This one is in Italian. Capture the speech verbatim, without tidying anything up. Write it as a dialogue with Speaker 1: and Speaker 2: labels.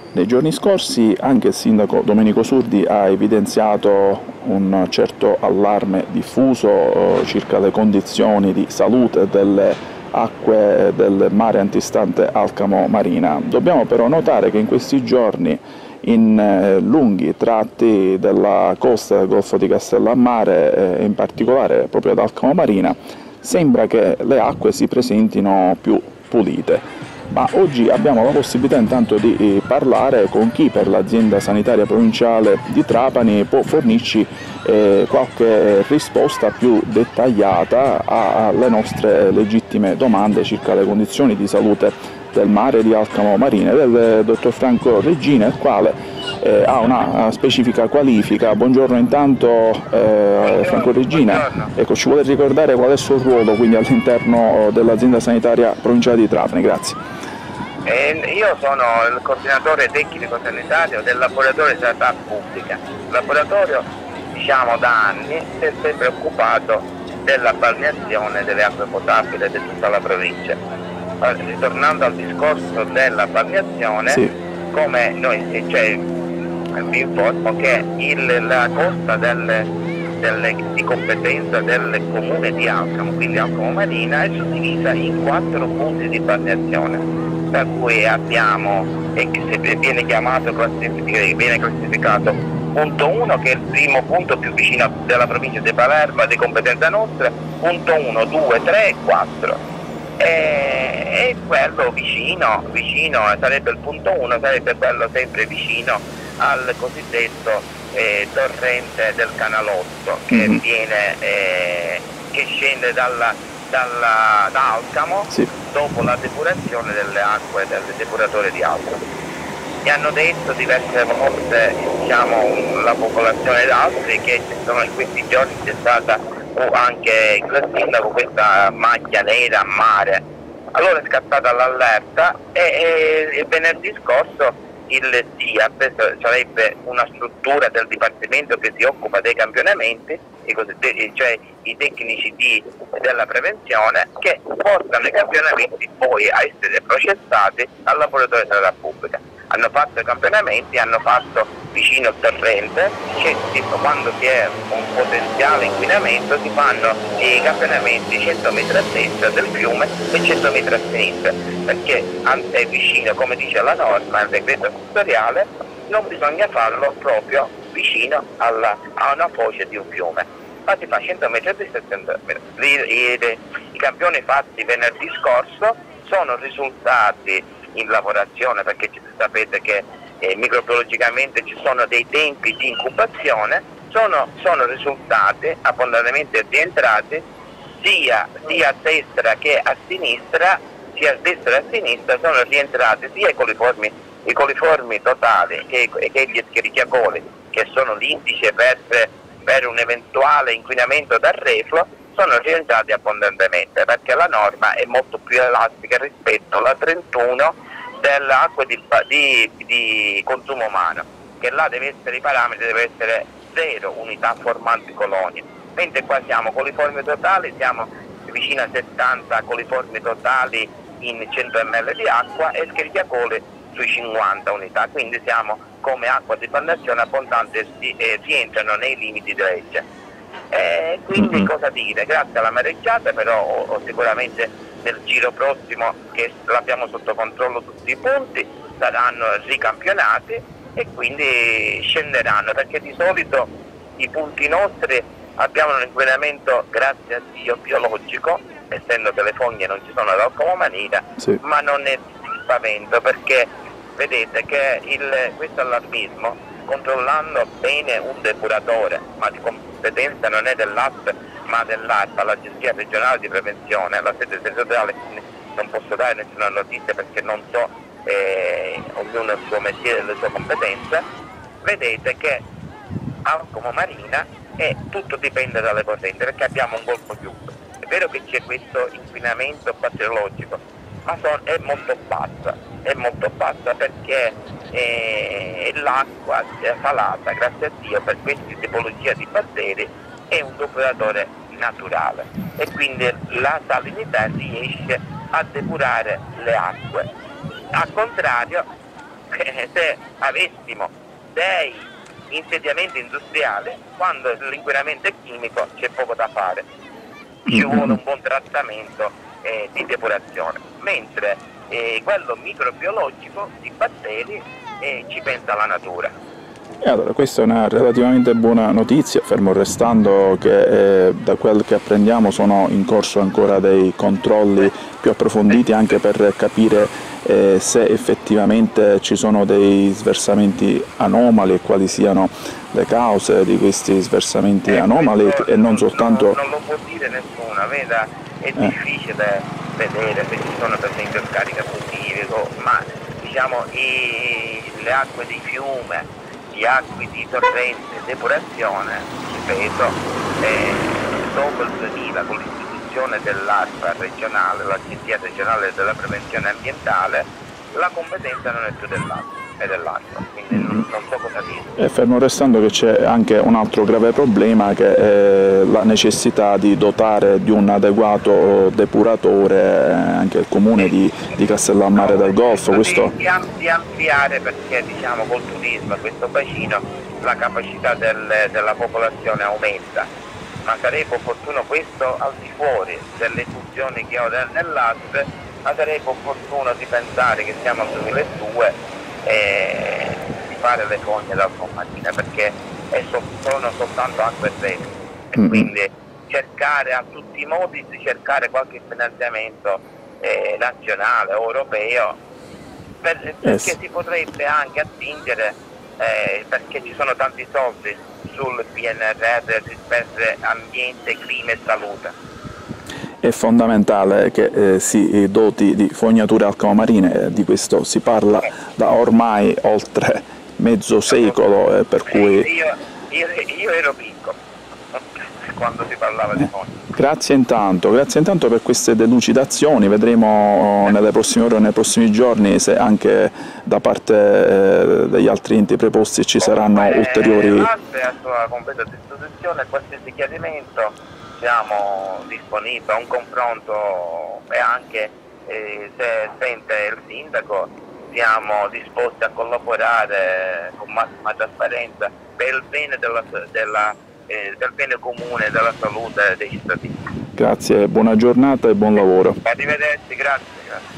Speaker 1: Nei giorni scorsi anche il sindaco Domenico Surdi ha evidenziato un certo allarme diffuso circa le condizioni di salute delle acque del mare antistante Alcamo Marina. Dobbiamo però notare che in questi giorni in lunghi tratti della costa del Golfo di Castellammare, e in particolare proprio ad Alcamo Marina, sembra che le acque si presentino più pulite. Ma oggi abbiamo la possibilità intanto di parlare con chi per l'azienda sanitaria provinciale di Trapani può fornirci eh, qualche risposta più dettagliata alle nostre legittime domande circa le condizioni di salute del mare di Alcamo Marina, del dottor Franco Regina, il quale eh, ha una specifica qualifica. Buongiorno intanto eh, Franco Regina. Ecco, ci vuole ricordare qual è il suo ruolo quindi all'interno dell'azienda sanitaria provinciale di Trapani? Grazie.
Speaker 2: Eh, io sono il coordinatore tecnico sanitario del laboratorio di sanità pubblica. Il laboratorio, diciamo, da anni si è sempre occupato della balneazione delle acque potabili di tutta la provincia. Ritornando al discorso della balneazione, sì. Come noi, cioè, vi informo che il, la costa delle, delle, di competenza del comune di Alcamo, quindi Alcamo Marina, è suddivisa in quattro punti di balneazione, per cui abbiamo, e che viene chiamato, viene classificato punto uno, che è il primo punto più vicino della provincia di Palermo, di competenza nostra, punto uno, due, tre e quattro. E, e quello vicino, vicino sarebbe il punto uno, sarebbe quello sempre vicino al cosiddetto eh, torrente del Canalotto, che mm-hmm. viene, eh, che scende dalla, dalla, da Alcamo, sì. Dopo la depurazione delle acque del depuratore di Alcamo. Mi hanno detto diverse volte, diciamo, la popolazione d'altri, che ci sono in questi giorni c'è stata anche il sindaco questa macchia nera a mare. Allora è scattata l'allerta e, e, e venerdì scorso il S I A P, sarebbe una struttura del dipartimento che si occupa dei campionamenti, cioè i tecnici di, della prevenzione, che portano i campionamenti poi a essere processati al laboratorio di sanità pubblica. Hanno fatto i campionamenti, hanno fatto vicino al torrente, che quando si è un potenziale inquinamento si fanno i campionamenti cento metri a destra del fiume e cento metri a sinistra, perché è vicino, come dice la norma, il decreto settoriale, non bisogna farlo proprio vicino alla, a una foce di un fiume, ma si fa cento metri a destra e cento metri. I, i, i campioni fatti venerdì scorso sono risultati in lavorazione, perché sapete che eh, microbiologicamente ci sono dei tempi di incubazione, sono, sono risultati abbondantemente rientrati sia, sia a destra che a sinistra, sia a destra che a sinistra sono rientrati sia i coliformi, i coliformi totali che, che gli escherichia-coli, che sono l'indice per, per un eventuale inquinamento dal refluo, sono rientrati abbondantemente, perché la norma è molto più elastica rispetto alla trentuno dell'acqua di, di, di consumo umano, che là deve essere, i parametri deve essere zero unità formanti colonie, mentre qua siamo coliformi totali, siamo vicino a settanta coliformi totali in cento millilitri di acqua e escherichia-coli sui cinquanta unità, quindi siamo come acqua di balneazione abbondante e eh, rientrano nei limiti di legge. Eh, quindi mm-hmm. cosa dire, grazie alla mareggiata però o, o sicuramente nel giro prossimo, che l'abbiamo sotto controllo tutti i punti, saranno ricampionati e quindi scenderanno, perché di solito i punti nostri abbiamo un inquinamento, grazie a Dio, biologico, essendo che le fogne non ci sono ad Alcamo Marina, sì. Ma non è di spavento, perché vedete che il, questo allarmismo, controllando bene un depuratore, ma di competenza non è dell'A S P ma dell'ARPA, l'Agenzia regionale di prevenzione, la sede territoriale, quindi non posso dare nessuna notizia perché non so, eh, ognuno ha il suo mestiere e le sue competenze. Vedete che Alcamo Marina e tutto dipende dalle correnti, perché abbiamo un golfo chiuso. È vero che c'è questo inquinamento batteriologico, ma son, è molto bassa, è molto bassa perché eh, l'acqua salata, grazie a Dio, per questa tipologia di batteri è un depuratore naturale e quindi la salinità riesce a depurare le acque. Al contrario, se avessimo dei insediamenti industriali, quando l'inquinamento è chimico c'è poco da fare, ci vuole un buon trattamento eh, di depurazione, mentre eh, quello microbiologico di batteri eh, ci pensa la natura.
Speaker 1: E allora, questa è una relativamente buona notizia, fermo restando che eh, da quel che apprendiamo sono in corso ancora dei controlli più approfonditi anche per capire eh, se effettivamente ci sono dei sversamenti anomali e quali siano le cause di questi sversamenti
Speaker 2: eh,
Speaker 1: anomali e non soltanto...
Speaker 2: Non, non lo può dire nessuno, veda, è eh. difficile vedere se ci sono per esempio scarichi abusivi, ma diciamo i, le acque di fiume, di acque di torrente, depurazione, ripeto, eh, dopo il duemila con l'istituzione dell'ARPA regionale, l'Agenzia regionale della prevenzione ambientale, la competenza non è più dell'ARPA, è dell'ARPA, quindi non, non so cosa dire.
Speaker 1: E fermo restando che c'è anche un altro grave problema, che è la necessità di dotare di un adeguato depuratore anche il comune di, di Castellammare del Golfo. Questo...
Speaker 2: Di, di ampliare, perché diciamo col turismo a questo bacino la capacità del, della popolazione aumenta, ma sarebbe opportuno questo al di fuori delle funzioni che ho nell'A S P, ma sarebbe opportuno di pensare che siamo al duemiladue e di fare le fogne d'Alcomarina, perché è so, sono soltanto acque reflue e mm-hmm. quindi cercare a tutti i modi di cercare qualche finanziamento eh, nazionale o europeo per, perché yes. si potrebbe anche attingere eh, perché ci sono tanti soldi sul P N R R per ambiente, clima e salute.
Speaker 1: È fondamentale che eh, si doti di fognature alcomarine, eh, di questo si parla da ormai oltre mezzo secolo, eh, per cui...
Speaker 2: Io, io, io ero piccolo quando si parlava di fogne.
Speaker 1: Grazie intanto, grazie intanto per queste delucidazioni, vedremo nelle prossime ore o nei prossimi giorni se anche da parte eh, degli altri enti preposti ci saranno
Speaker 2: Comunque,
Speaker 1: ulteriori...
Speaker 2: L'A S P è a sua completa disposizione, qualsiasi chiarimento siamo disponibili a un confronto e anche eh, se sente il sindaco siamo disposti a collaborare con massima trasparenza per il bene, della, della, eh, del bene comune e della salute dei cittadini.
Speaker 1: Grazie, buona giornata e buon lavoro.
Speaker 2: Arrivederci, grazie. grazie.